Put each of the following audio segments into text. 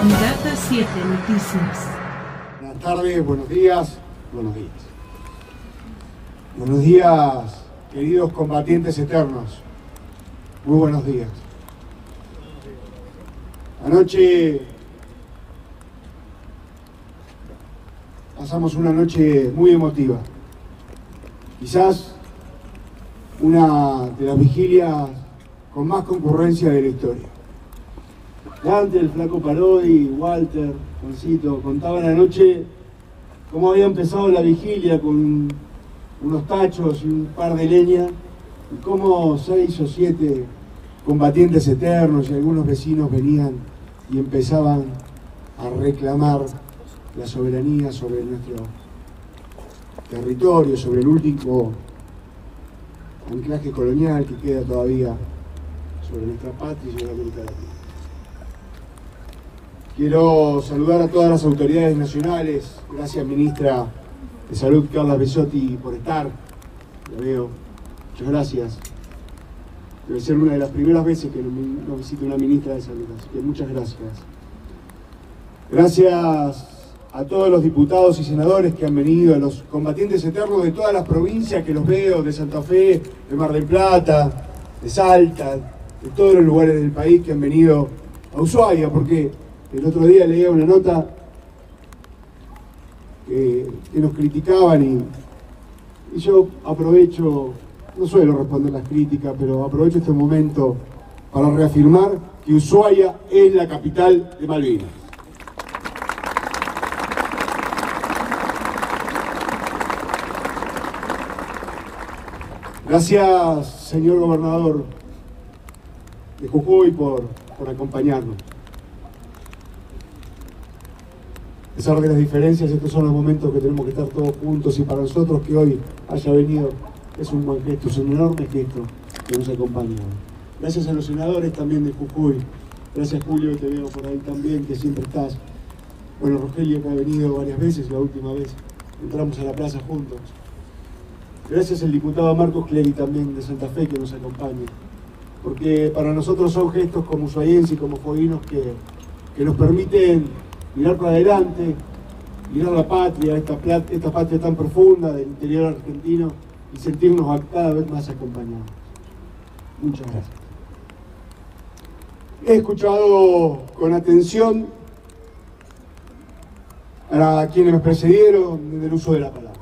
Candidata 7 Noticias. Buenas tardes, buenos días, buenos días. Buenos días, queridos combatientes eternos. Muy buenos días. Anoche pasamos una noche muy emotiva. Quizás una de las vigilias con más concurrencia de la historia. Dante, el Flaco Parodi, Walter, Juancito, contaban anoche cómo había empezado la vigilia con unos tachos y un par de leña, y cómo 6 o 7 combatientes eternos y algunos vecinos venían y empezaban a reclamar la soberanía sobre nuestro territorio, sobre el último anclaje colonial que queda todavía sobre nuestra patria y sobre América Latina. Quiero saludar a todas las autoridades nacionales. Gracias, ministra de Salud, Carla Besotti, por estar. La veo. Muchas gracias. Debe ser una de las primeras veces que nos visita una ministra de Salud, así que muchas gracias. Gracias a todos los diputados y senadores que han venido, a los combatientes eternos de todas las provincias que los veo, de Santa Fe, de Mar del Plata, de Salta, de todos los lugares del país que han venido a Ushuaia, porque el otro día leía una nota que nos criticaban y yo aprovecho, no suelo responder las críticas, pero aprovecho este momento para reafirmar que Ushuaia es la capital de Malvinas. Gracias, señor gobernador de Jujuy, por acompañarnos. A pesar de las diferencias, estos son los momentos que tenemos que estar todos juntos, y para nosotros que hoy haya venido es un buen gesto, es un enorme gesto que nos acompaña. Gracias a los senadores también de Jujuy. Gracias, Julio, que te veo por ahí también, que siempre estás. Bueno, Rogelio, que ha venido varias veces, la última vez entramos a la plaza juntos. Gracias al diputado Marcos Clery también de Santa Fe, que nos acompaña, porque para nosotros son gestos como ushuaienses y como jueguinos que nos permiten mirar para adelante, mirar la patria, esta patria tan profunda del interior argentino, y sentirnos cada vez más acompañados. Muchas gracias. He escuchado con atención a quienes me precedieron en el uso de la palabra.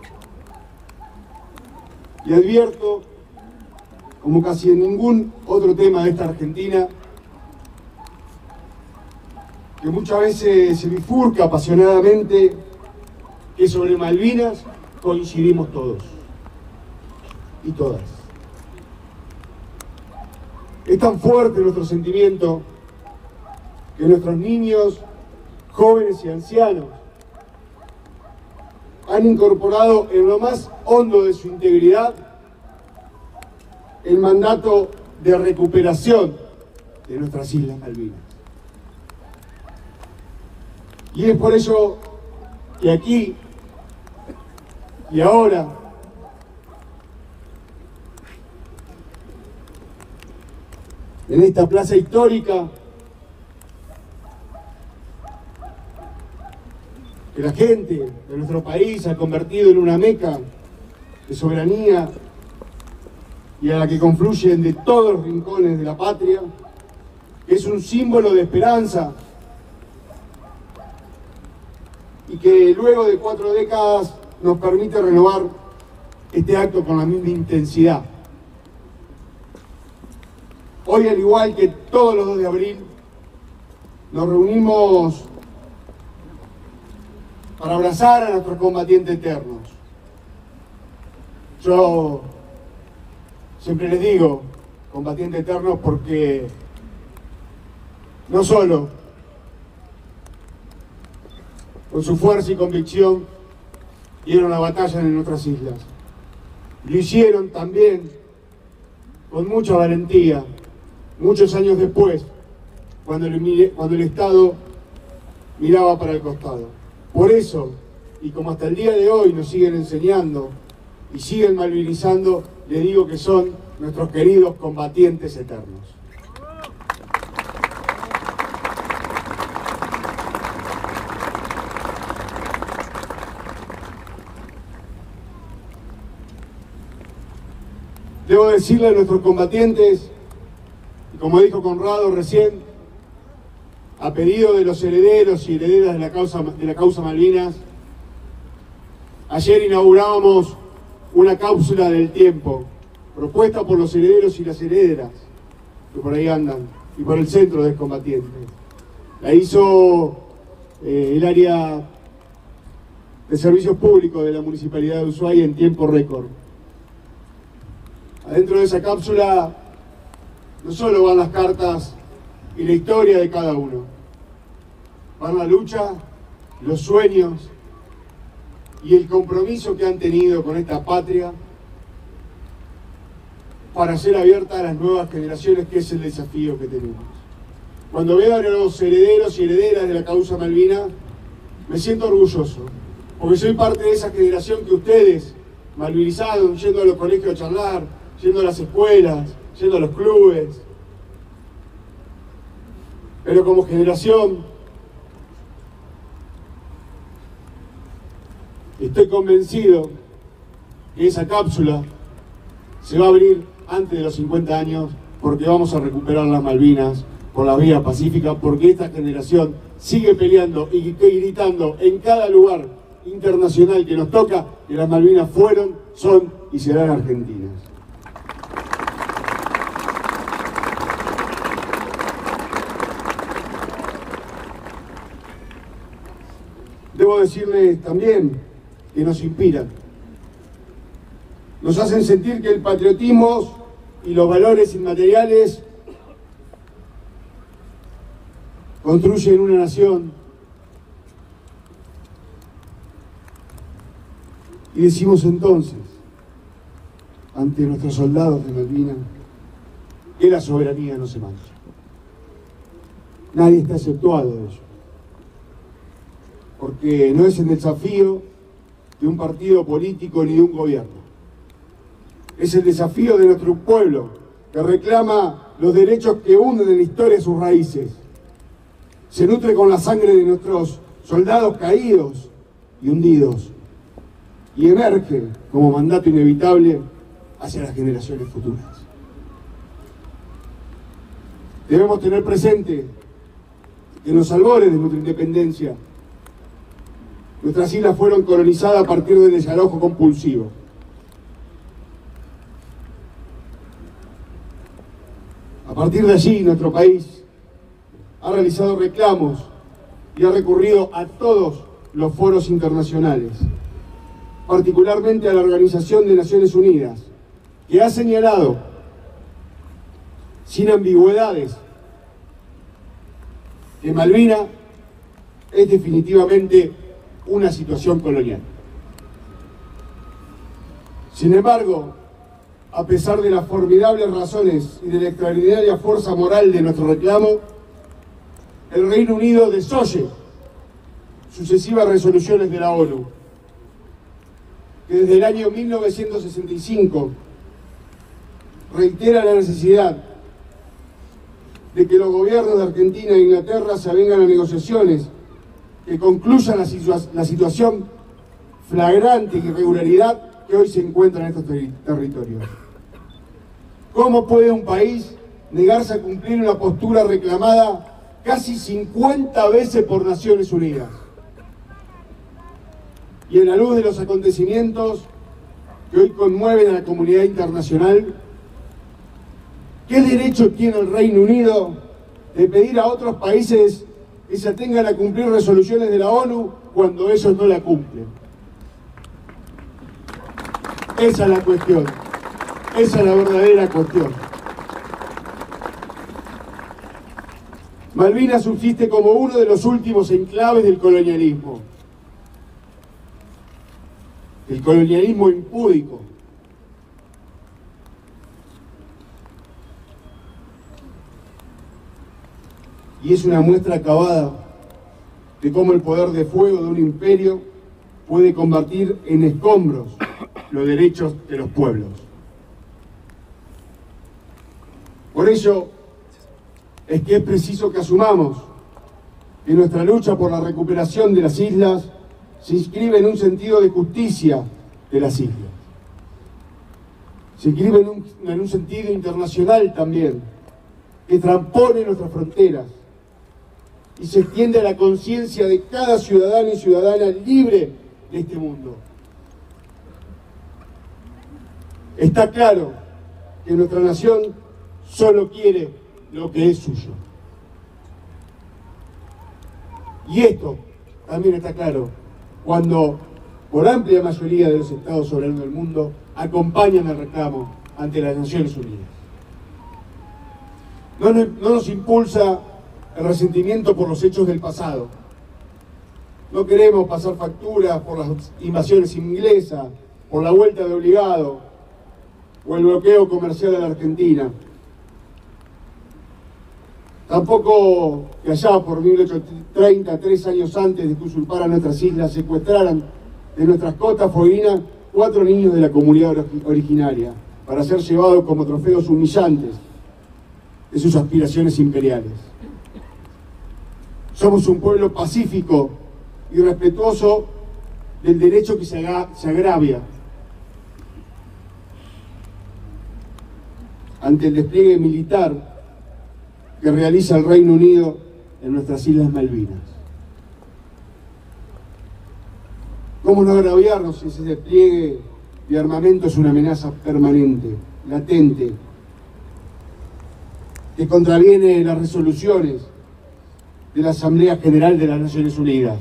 Y advierto, como casi en ningún otro tema de esta Argentina, que muchas veces se bifurca apasionadamente que sobre Malvinas coincidimos todos y todas. Es tan fuerte nuestro sentimiento que nuestros niños, jóvenes y ancianos han incorporado en lo más hondo de su integridad el mandato de recuperación de nuestras Islas Malvinas. Y es por ello que aquí y ahora en esta plaza histórica que la gente de nuestro país ha convertido en una meca de soberanía y a la que confluyen de todos los rincones de la patria, que es un símbolo de esperanza y que luego de 4 décadas nos permite renovar este acto con la misma intensidad. Hoy, al igual que todos los 2 de abril, nos reunimos para abrazar a nuestros combatientes eternos. Yo siempre les digo combatientes eternos porque no solo con su fuerza y convicción dieron la batalla en nuestras islas, lo hicieron también con mucha valentía, muchos años después, cuando el Estado miraba para el costado. Por eso, y como hasta el día de hoy nos siguen enseñando y siguen malvinizando, les digo que son nuestros queridos combatientes eternos. Debo decirle a nuestros combatientes, y como dijo Conrado recién, a pedido de los herederos y herederas de la causa Malvinas, ayer inaugurábamos una cápsula del tiempo, propuesta por los herederos y las herederas, que por ahí andan, y por el Centro de Excombatientes. La hizo el área de servicios públicos de la Municipalidad de Ushuaia en tiempo récord. Adentro de esa cápsula no solo van las cartas y la historia de cada uno, van la lucha, los sueños y el compromiso que han tenido con esta patria para ser abierta a las nuevas generaciones, que es el desafío que tenemos. Cuando veo a los herederos y herederas de la causa Malvina, me siento orgulloso, porque soy parte de esa generación que ustedes, malvinizados, yendo a los colegios a charlar, yendo a las escuelas, yendo a los clubes, pero como generación estoy convencido que esa cápsula se va a abrir antes de los 50 años, porque vamos a recuperar las Malvinas por la vía pacífica, porque esta generación sigue peleando y gritando en cada lugar internacional que nos toca que las Malvinas fueron, son y serán argentinas. Debo decirles también que nos inspiran. Nos hacen sentir que el patriotismo y los valores inmateriales construyen una nación. Y decimos entonces, ante nuestros soldados de Malvinas, que la soberanía no se mancha. Nadie está exceptuado de ello. Porque no es el desafío de un partido político ni de un gobierno. Es el desafío de nuestro pueblo, que reclama los derechos que hunden en la historia sus raíces. Se nutre con la sangre de nuestros soldados caídos y hundidos, y emerge como mandato inevitable hacia las generaciones futuras. Debemos tener presente que en los albores de nuestra independencia, nuestras islas fueron colonizadas a partir del desalojo compulsivo. A partir de allí, nuestro país ha realizado reclamos y ha recurrido a todos los foros internacionales, particularmente a la Organización de Naciones Unidas, que ha señalado, sin ambigüedades, que Malvinas es definitivamente una situación colonial. Sin embargo, a pesar de las formidables razones y de la extraordinaria fuerza moral de nuestro reclamo, el Reino Unido desoye sucesivas resoluciones de la ONU, que desde el año 1965 reitera la necesidad de que los gobiernos de Argentina e Inglaterra se avengan a negociaciones que concluyan la situación flagrante de irregularidad que hoy se encuentra en estos territorios. ¿Cómo puede un país negarse a cumplir una postura reclamada casi 50 veces por Naciones Unidas? Y en la luz de los acontecimientos que hoy conmueven a la comunidad internacional, ¿qué derecho tiene el Reino Unido de pedir a otros países que se atengan a cumplir resoluciones de la ONU cuando ellos no la cumplen? Esa es la cuestión. Esa es la verdadera cuestión. Malvinas subsiste como uno de los últimos enclaves del colonialismo. El colonialismo impúdico. Y es una muestra acabada de cómo el poder de fuego de un imperio puede convertir en escombros los derechos de los pueblos. Por ello es que es preciso que asumamos que nuestra lucha por la recuperación de las islas se inscribe en un sentido de justicia de las islas. se inscribe en un sentido internacional también, que transpone nuestras fronteras y se extiende a la conciencia de cada ciudadano y ciudadana libre de este mundo. Está claro que nuestra nación solo quiere lo que es suyo. Y esto también está claro cuando, por amplia mayoría de los estados soberanos del mundo, acompañan el reclamo ante las Naciones Unidas. No nos impulsa el resentimiento por los hechos del pasado. No queremos pasar facturas por las invasiones inglesas, por la vuelta de obligado o el bloqueo comercial a la Argentina. Tampoco que allá por 1830, 3 años antes de que usurparan nuestras islas, secuestraran de nuestras costas foguinas 4 niños de la comunidad originaria para ser llevados como trofeos humillantes de sus aspiraciones imperiales. Somos un pueblo pacífico y respetuoso del derecho que se agravia ante el despliegue militar que realiza el Reino Unido en nuestras Islas Malvinas. ¿Cómo no agraviarnos si ese despliegue de armamento es una amenaza permanente, latente, que contraviene las resoluciones de la Asamblea General de las Naciones Unidas,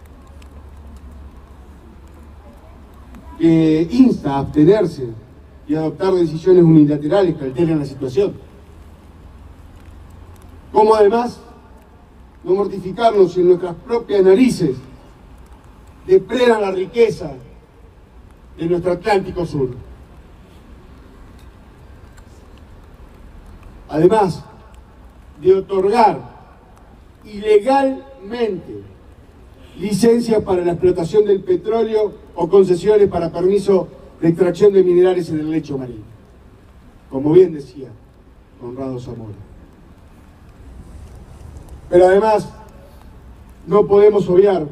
que insta a abstenerse y a adoptar decisiones unilaterales que alteren la situación? ¿Cómo además no mortificarnos en nuestras propias narices depredan la riqueza de nuestro Atlántico Sur? Además de otorgar ilegalmente licencias para la explotación del petróleo o concesiones para permiso de extracción de minerales en el lecho marino, como bien decía Conrado Zamora. Pero además no podemos obviar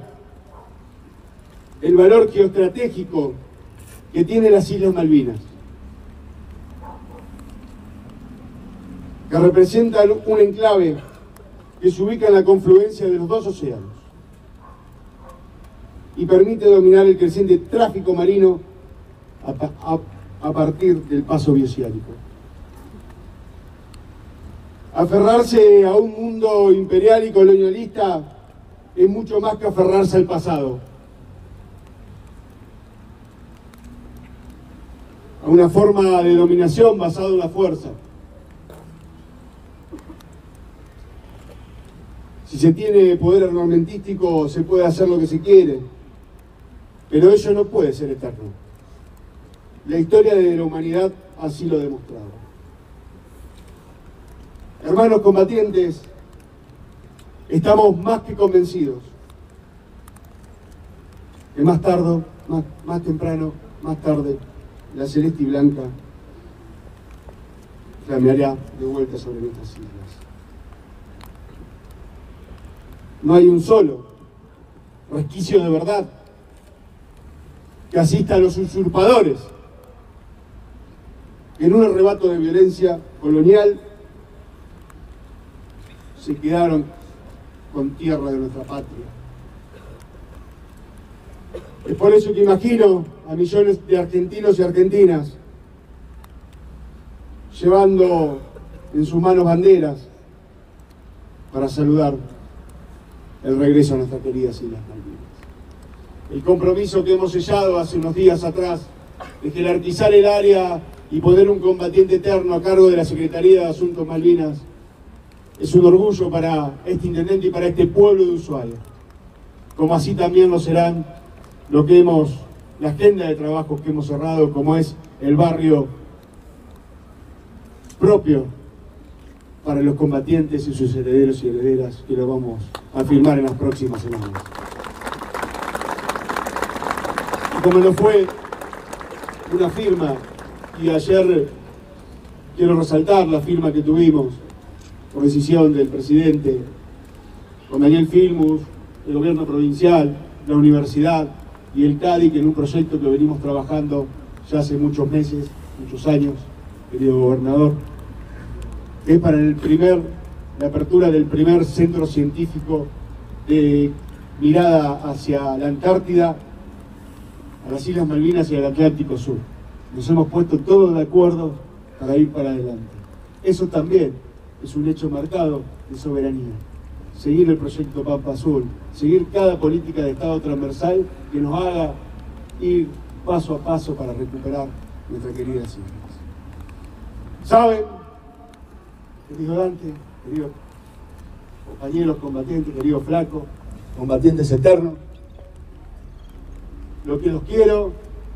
el valor geoestratégico que tienen las Islas Malvinas, que representan un enclave que se ubica en la confluencia de los 2 océanos y permite dominar el creciente tráfico marino a partir del paso bioceánico. Aferrarse a un mundo imperial y colonialista es mucho más que aferrarse al pasado, a una forma de dominación basada en la fuerza. Si se tiene poder armamentístico, se puede hacer lo que se quiere, pero ello no puede ser eterno. La historia de la humanidad así lo ha demostrado. Hermanos combatientes, estamos más que convencidos que más temprano, más tarde, la celeste y blanca flameará de vuelta sobre nuestras islas. No hay un solo resquicio de verdad que asista a los usurpadores que en un arrebato de violencia colonial se quedaron con tierra de nuestra patria. Es por eso que imagino a millones de argentinos y argentinas llevando en sus manos banderas para saludar el regreso a nuestras queridas Islas Malvinas. El compromiso que hemos sellado hace unos días atrás de jerarquizar el área y poner un combatiente eterno a cargo de la Secretaría de Asuntos Malvinas es un orgullo para este intendente y para este pueblo de Ushuaia, como así también lo serán la agenda de trabajos que hemos cerrado, como es el barrio propio para los combatientes y sus herederos y herederas, que lo vamos a firmar en las próximas semanas. Y como no fue una firma, y ayer quiero resaltar la firma que tuvimos por decisión del presidente con Daniel Filmus, el gobierno provincial, la universidad y el CADIC en un proyecto que venimos trabajando ya hace muchos meses muchos años, querido gobernador, es para la apertura del primer centro científico de mirada hacia la Antártida, a las Islas Malvinas y al Atlántico Sur. Nos hemos puesto todos de acuerdo para ir para adelante. Eso también es un hecho marcado de soberanía. Seguir el proyecto Pampa Azul, seguir cada política de Estado transversal que nos haga ir paso a paso para recuperar nuestras queridas islas. ¿Saben, querido Dante, queridos compañeros combatientes, querido Flaco, combatientes eternos, lo que los quiero?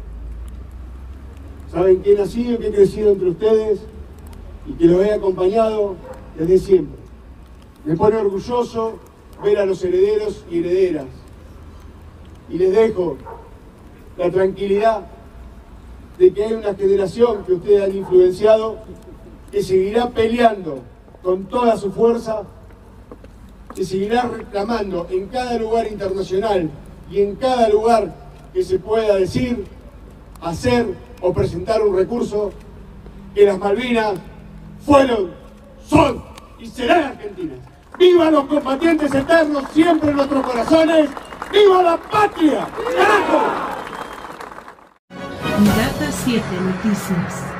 ¿Saben que he nacido y que he crecido entre ustedes y que los he acompañado desde siempre? Me pone orgulloso ver a los herederos y herederas, y les dejo la tranquilidad de que hay una generación que ustedes han influenciado que seguirá peleando con toda su fuerza, que seguirá reclamando en cada lugar internacional y en cada lugar que se pueda decir, hacer o presentar un recurso, que las Malvinas fueron, son y serán argentinas. ¡Viva los combatientes eternos siempre en nuestros corazones! ¡Viva la patria! ¡Carajo! Data 7 Noticias.